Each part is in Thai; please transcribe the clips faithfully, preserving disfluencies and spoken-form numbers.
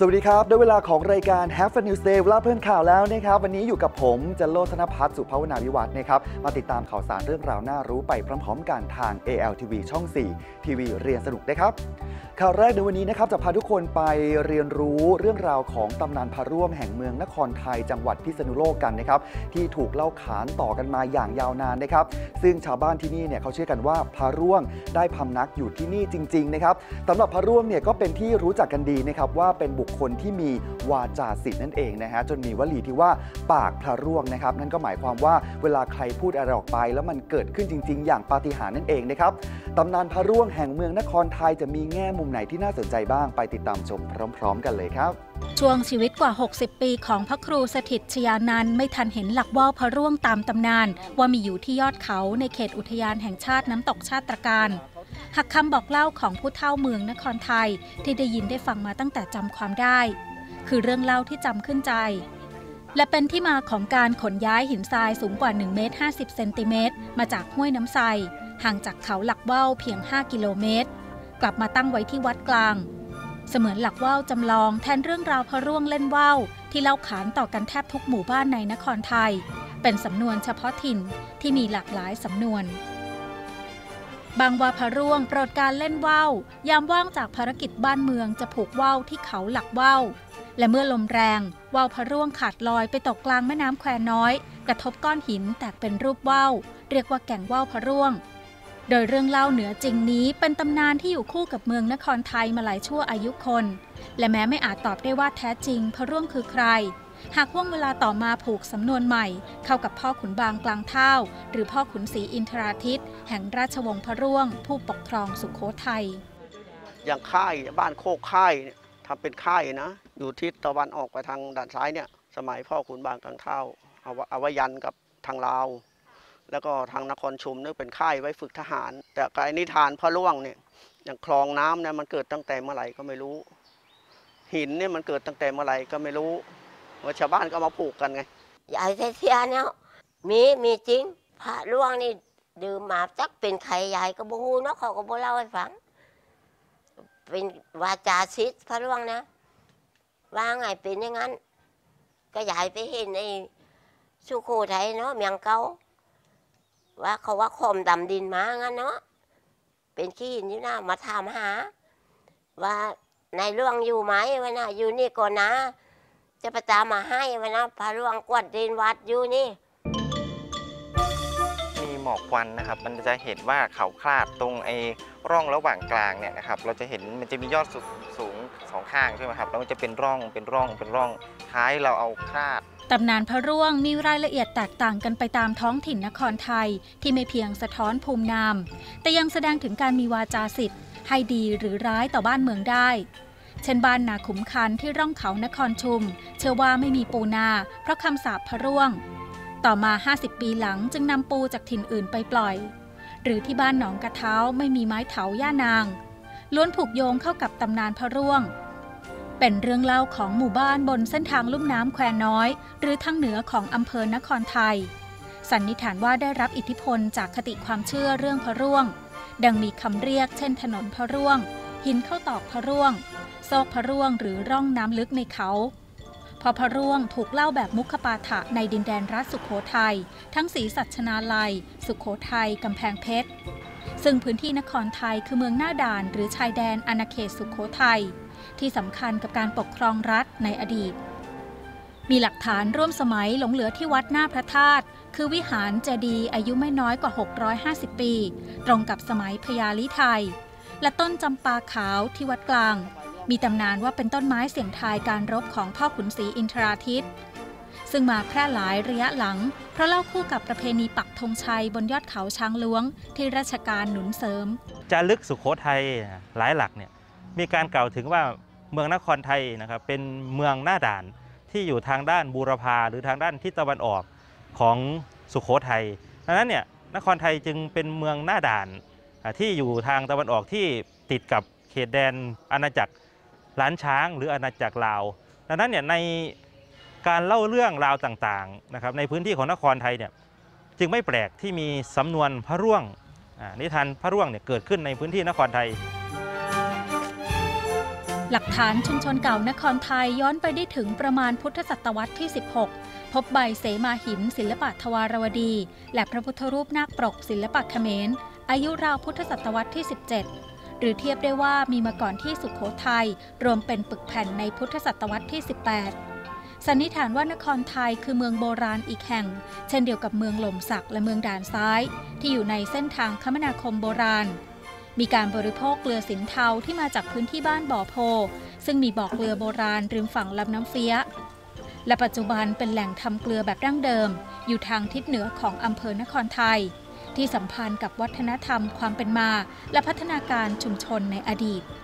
สวัสดีครับได้เวลาของรายการ Have a News Day เวลาเพื่อนข่าวแล้วนะครับวันนี้อยู่กับผมจันโลธนภัทรสุภาวนาวิวัฒน์นะครับมาติดตามข่าวสารเรื่องราวน่ารู้ไปพร้อมๆกันทาง เอ แอล ที วี ช่อง สี่ ทีวีเรียนสนุกนะครับข่าวแรกในวันนี้นะครับจะพาทุกคนไปเรียนรู้เรื่องราวของตำนานพระร่วงแห่งเมืองนครไทยจังหวัดพิษณุโลกกันนะครับที่ถูกเล่าขานต่อกันมาอย่างยาวนานนะครับซึ่งชาวบ้านที่นี่เนี่ยเขาเชื่อกันว่าพระร่วงได้พำนักอยู่ที่นี่จริงๆนะครับสำหรับพระร่วงเนี่ยก็เป็นที่รู้จักกันดีนะครับว่าเป็นบุคคลที่มีวาจาศิลป์นั่นเองนะฮะจนมีวลีที่ว่าปากพระร่วงนะครับนั่นก็หมายความว่าเวลาใครพูดอะไรออกไปแล้วมันเกิดขึ้นจริงๆอย่างปาฏิหาริย์นั่นเองนะครับตำนานพระร่วงแห่งเมืองนครไทยจะมีแง่มุมไหนที่น่าสนใจบ้างไปติดตามชมพร้อมๆกันเลยครับช่วงชีวิตกว่าหกสิบปีของพระครูสถิตชยานันท์ไม่ทันเห็นหลักว่าวพระร่วงตามตำนานว่ามีอยู่ที่ยอดเขาในเขตอุทยานแห่งชาติน้ำตกชาตรการหักคำบอกเล่าของผู้เฒ่าเมืองนครไทยที่ได้ยินได้ฟังมาตั้งแต่จำความได้คือเรื่องเล่าที่จำขึ้นใจและเป็นที่มาของการขนย้ายหินทรายสูงกว่าหนึ่งเมตรห้าสิบเซนติเมตรมาจากห้วยน้ำไซห่างจากเขาหลักว่าวเพียงห้ากิโลเมตรกลับมาตั้งไว้ที่วัดกลางเสมือนหลักว่าวจำลองแทนเรื่องราวพระร่วงเล่นว่าวที่เล่าขานต่อกันแทบทุกหมู่บ้านในนครไทยเป็นสำนวนเฉพาะถิ่นที่มีหลากหลายสำนวนบางว่าพระร่วงโปรดการเล่นว่าวยามว่างจากภารกิจบ้านเมืองจะผูกว่าวที่เขาหลักว่าวและเมื่อลมแรงว่าวพระร่วงขาดลอยไปตกกลางแม่น้ำแควน้อยกระทบก้อนหินแตกเป็นรูปว่าวเรียกว่าแก่งว่าวพระร่วงโดยเรื่องเล่าเหนือจริงนี้เป็นตำนานที่อยู่คู่กับเมืองนครไทยมาหลายชั่วอายุคนและแม้ไม่อาจตอบได้ว่าแท้จริงพระร่วงคือใครหากว่วงเวลาต่อมาผูกสำนวนใหม่เข้ากับพ่อขุนบางกลางเท่าหรือพ่อขุนศรีอินทราทิตแห่งราชวงศ์พระร่วงผู้ปกครองสุโขทัยอย่างค่ายบ้านโคกค่ายเนี่ยทำเป็นค่ายนะอยู่ทิศตะวันออกไปทางด้านซ้ายเนี่ยสมัยพ่อขุนบางกลางเท่าเอาเอาไว้ยันกับทางลาวแล้วก็ทางนครชุมเนี่ยเป็นค่ายไว้ฝึกทหารแต่การนิทานพระร่วงเนี่ยอย่างคลองน้ำเนี่ยมันเกิดตั้งแต่เมื่อไหร่ก็ไม่รู้หินเนี่ยมันเกิดตั้งแต่เมื่อไหร่ก็ไม่รู้ว่าชาวบ้านก็มาปลูกกันไงยายเทียเนี่ยมีมีจริงพระร่วงนี่ดื่มมาจักเป็นไข่ยายก็บ่ฮู้เนาะเขาก็บ่เล่าให้ฟังเป็นวาจาศิษย์พระร่วงนะว่าไงเป็นอย่างนั้นก็ยายไปเห็นในสุโขทัยเนาะเมียงเก่าว่าเขาว่าคมดำดินมางั้นเนาะเป็นขี้หินอยู่นะมาถามหาว่าในเรื่องอยู่ไหมวะนะอยู่นี่ก่อนนะจะประจามาให้วะนะพระร่วงกวาดดินวัดอยู่นี่มีหมอกควันนะครับมันจะเห็นว่าเขาคลาดตรงไอ้ร่องระหว่างกลางเนี่ยนะครับเราจะเห็นมันจะมียอดสูงสองข้างใช่ไหมครับแล้วมันจะเป็นร่องเป็นร่องเป็นร่องท้ายเราเอาคลาดตำนานพระร่วงมีรายละเอียดแตกต่างกันไปตามท้องถิ่นนครไทยที่ไม่เพียงสะท้อนภูมินามแต่ยังแสดงถึงการมีวาจาศิษย์ให้ดีหรือร้ายต่อบ้านเมืองได้เช่นบ้านนาขุมคันที่ร่องเขานครชุมเชื่อว่าไม่มีปูนาเพราะคำสาปพระร่วงต่อมาห้าสิบปีหลังจึงนำปูจากถิ่นอื่นไปปล่อยหรือที่บ้านหนองกระเท้าไม่มีไม้เถาย่านางล้วนผูกโยงเข้ากับตำนานพระร่วงเป็นเรื่องเล่าของหมู่บ้านบนเส้นทางลุ่มน้ำแควน้อยหรือทางเหนือของอำเภอนครไทยสันนิษฐานว่าได้รับอิทธิพลจากคติความเชื่อเรื่องพระร่วงดังมีคำเรียกเช่นถนนพระร่วงหินเข้าตอกพระร่วงโซกพระร่วงหรือร่องน้ำลึกในเขาพอพระร่วงถูกเล่าแบบมุขปาฐะในดินแดนรัฐสุโขทัยทั้งศรีสัชนาลัยสุโขทัยกำแพงเพชรซึ่งพื้นที่นครไทยคือเมืองหน้าด่านหรือชายแดนอาณาเขตสุโขทัยที่สำคัญกับการปกครองรัฐในอดีตมีหลักฐานร่วมสมัยหลงเหลือที่วัดหน้าพระธาตุคือวิหารเจดีย์อายุไม่น้อยกว่าหกร้อยห้าสิบปีตรงกับสมัยพญาลิไทยและต้นจำปาขาวที่วัดกลางมีตำนานว่าเป็นต้นไม้เสี่ยงทายการรบของพ่อขุนศรีอินทราทิตซึ่งมาแพร่หลายระยะหลังเพราะเล่าคู่กับประเพณีปักธงชัยบนยอดเขาช้างล้วงที่ราชการหนุนเสริมจารึกสุโขทัยหลายหลักเนี่ยมีการกล่าวถึงว่าเมืองนครไทยนะครับเป็นเมืองหน้าด่านที่อยู่ทางด้านบูรพาหรือทางด้านทิศตะวันออกของสุโขทัยดังนั้นเนี่ยนครไทยจึงเป็นเมืองหน้าด่านที่อยู่ทางตะวันออกที่ติดกับเขตแดนอาณาจักรล้านช้างหรืออาณาจักรลาวดังนั้นเนี่ยในการเล่าเรื่องราวต่างๆนะครับในพื้นที่ของนครไทยเนี่ยจึงไม่แปลกที่มีสำนวนพระร่วงนิทานพระร่วงเนี่ยเกิดขึ้นในพื้นที่นครไทยหลักฐานชุมชนเก่านครไทยย้อนไปได้ถึงประมาณพุทธศตวรรษที่ สิบหก พบใบเสมาหินศิลปะทวารวดี และพระพุทธรูปนาคปรกศิลปะเขมรอายุราวพุทธศตวรรษที่ สิบเจ็ด หรือเทียบได้ว่ามีมาก่อนที่สุโขทัยรวมเป็นปึกแผ่นในพุทธศตวรรษที่ สิบแปด สันนิษฐานว่านครไทยคือเมืองโบราณอีกแห่งเช่นเดียวกับเมืองหล่มสักและเมืองด่านซ้ายที่อยู่ในเส้นทางคมนาคมโบราณมีการบริโภคเกลือสินเทาที่มาจากพื้นที่บ้านบ่อโพซึ่งมีบ่อเกลือโบราณริมฝั่งลำน้ำเฟี้ยและปัจจุบันเป็นแหล่งทำเกลือแบบดั้งเดิมอยู่ทางทิศเหนือของอำเภอนครไทยที่สัมพันธ์กับวัฒนธรรมความเป็นมาและพัฒนาการชุมชนในอดีต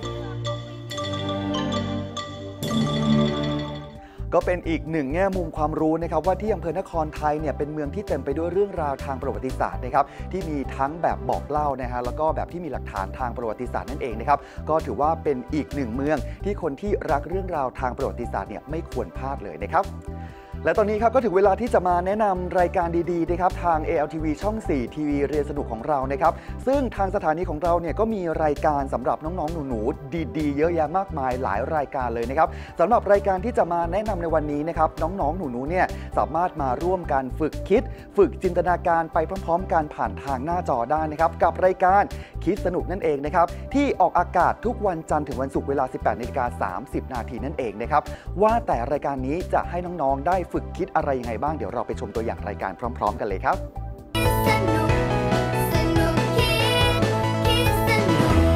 ก็เป็นอีกหนึ่งแง่มุมความรู้นะครับว่าที่อำเภอนครไทยเนี่ยเป็นเมืองที่เต็มไปด้วยเรื่องราวทางประวัติศาสตร์นะครับที่มีทั้งแบบบอกเล่านะฮะแล้วก็แบบที่มีหลักฐานทางประวัติศาสตร์นั่นเองนะครับก็ถือว่าเป็นอีกหนึ่งเมืองที่คนที่รักเรื่องราวทางประวัติศาสตร์เนี่ยไม่ควรพลาดเลยนะครับและตอนนี้ครับก็ถึงเวลาที่จะมาแนะนำรายการดีๆนะครับทาง เอ แอล ที วี ช่อง สี่ ทีวีเรียนสนุกของเรานะครับซึ่งทางสถานีของเราเนี่ยก็มีรายการสำหรับน้องๆหนูๆดีๆเยอะแยะมากมายหลายรายการเลยนะครับสำหรับรายการที่จะมาแนะนำในวันนี้นะครับน้องๆหนูๆเนี่ยสามารถมาร่วมกันฝึกคิดฝึกจินตนาการไปพร้อมๆกันผ่านทางหน้าจอได้นะครับกับรายการคิดสนุกนั่นเองนะครับที่ออกอากาศทุกวันจันทร์ถึงวันศุกร์เวลา สิบแปดนาฬิกาสามสิบนาทีนั่นเองนะครับว่าแต่รายการนี้จะให้น้องๆได้ฝึกคิดอะไรยังไงบ้างเดี๋ยวเราไปชมตัวอย่างรายการพร้อมๆกันเลยครับสนุกสนุกคิดคิดสนุก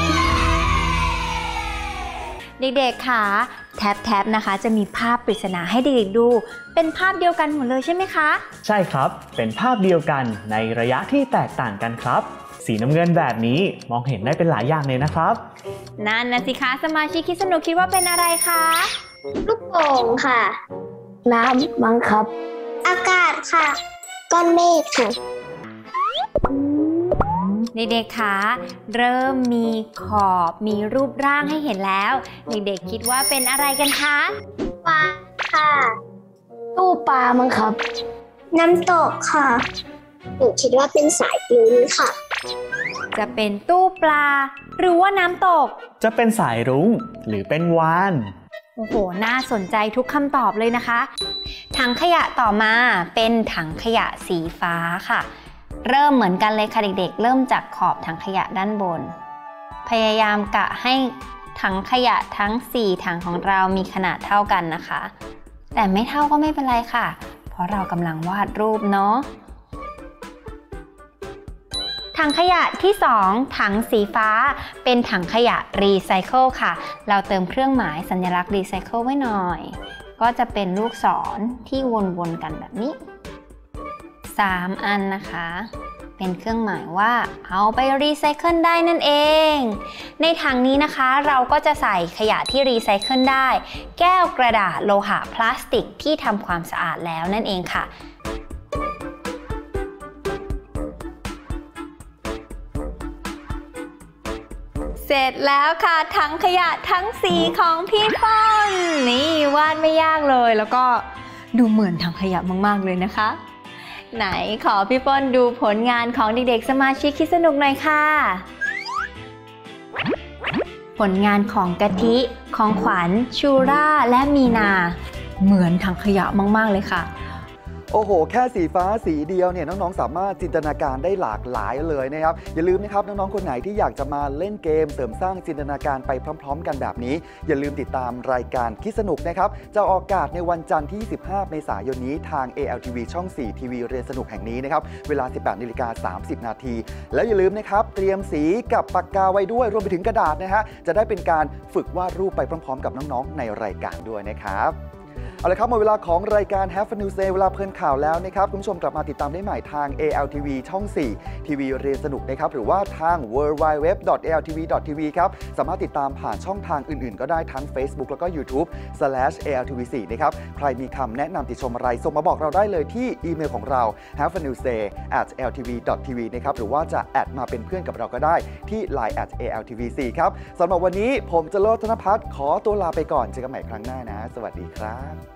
เด็กๆค่ะแท็บแท็บนะคะจะมีภาพปริศนาให้เด็กๆดูเป็นภาพเดียวกันหมดเลยใช่ไหมคะใช่ครับเป็นภาพเดียวกันในระยะที่แตกต่างกันครับสีน้ำเงินแบบนี้มองเห็นได้เป็นหลายอย่างเลยนะครับนั่นนะสิคะสมาชิกคิดสนุกคิดว่าเป็นอะไรคะลูกโป่งค่ะน้ำมั้งครับอากาศค่ะก้อนเมฆค่ะเด็กๆคะเริ่มมีขอบมีรูปร่างให้เห็นแล้วเด็กๆคิดว่าเป็นอะไรกันคะปลาค่ะตู้ปลามั้งครับน้ำตกค่ะหนูคิดว่าเป็นสายรุ้งค่ะจะเป็นตู้ปลาหรือว่าน้ำตกจะเป็นสายรุ้งหรือเป็นวาฬโอ้โหน่าสนใจทุกคำตอบเลยนะคะถังขยะต่อมาเป็นถังขยะสีฟ้าค่ะเริ่มเหมือนกันเลยค่ะเด็กๆเริ่มจากขอบถังขยะด้านบนพยายามกะให้ถังขยะทั้งสี่ถังของเรามีขนาดเท่ากันนะคะแต่ไม่เท่าก็ไม่เป็นไรค่ะเพราะเรากำลังวาดรูปเนาะถังขยะที่สองถังสีฟ้าเป็นถังขยะรีไซเคิลค่ะเราเติมเครื่องหมายสัญลักษณ์รีไซเคิลไว้หน่อยก็จะเป็นลูกศรที่วนๆกันแบบนี้สามอันนะคะเป็นเครื่องหมายว่าเอาไปรีไซเคิลได้นั่นเองในถังนี้นะคะเราก็จะใส่ขยะที่รีไซเคิลได้แก้วกระดาษโลหะพลาสติกที่ทำความสะอาดแล้วนั่นเองค่ะเสร็จแล้วค่ะถังขยะทั้งสีของพี่ป้อนนี่วาดไม่ยากเลยแล้วก็ดูเหมือนถังขยะมากๆเลยนะคะไหนขอพี่ป้อนดูผลงานของเด็กๆสมาชิกคิดสนุกหน่อยค่ะผลงานของกะทิของขวัญชูร่าและมีนาเหมือนถังขยะมากๆเลยค่ะโอ้โหแค่สีฟ้าสีเดียวเนี่ยน้องๆสามารถจินตนาการได้หลากหลายเลยนะครับอย่าลืมนะครับน้องๆคนไหนที่อยากจะมาเล่นเกมเสริมสร้างจินตนาการไปพร้อมๆกันแบบนี้อย่าลืมติดตามรายการคิดสนุกนะครับจะออกอากาศในวันจันทร์ที่ยี่สิบห้าเมษายนนี้ทาง เอ แอล ที วี ช่อง สี่ ทีวีเรียนสนุกแห่งนี้นะครับเวลา สิบแปดนาฬิกาสามสิบนาทีแล้วอย่าลืมนะครับเตรียมสีกับปากกาไว้ด้วยรวมไปถึงกระดาษนะฮะจะได้เป็นการฝึกวาดรูปไปพร้อมๆกับน้องๆในรายการด้วยนะครับเอาละครับหมดเวลาของรายการ Have a News Day เวลาเพลินข่าวแล้วนะครับคุณผู้ชมกลับมาติดตามได้ใหม่ทาง เอ แอล ที วี ช่อง สี่ ทีวีเรียนสนุกนะครับหรือว่าทาง ดับเบิลยู ดับเบิลยู ดับเบิลยู ดอท เอ แอล ที วี ดอท ที วี ครับสามารถติดตามผ่านช่องทางอื่นๆก็ได้ทั้ง Facebook แล้วก็ YouTube สแลช เอ แอล ที วี โฟร์ นะครับใครมีคำแนะนำติชมอะไรส่งมาบอกเราได้เลยที่อีเมลของเรา แฮปปี้นิวส์เดย์ แอท แอล ที วี ดอท ที วี นะครับหรือว่าจะแอดมาเป็นเพื่อนกับเราก็ได้ที่ ไลน์ แอท เอ แอล ที วี โฟร์ ครับสำหรับวันนี้ผมจะโลดธนภัทรขอตัวลาไปก่อนเจอกันใหม่ครั้งหน้านะสวัสดีครับ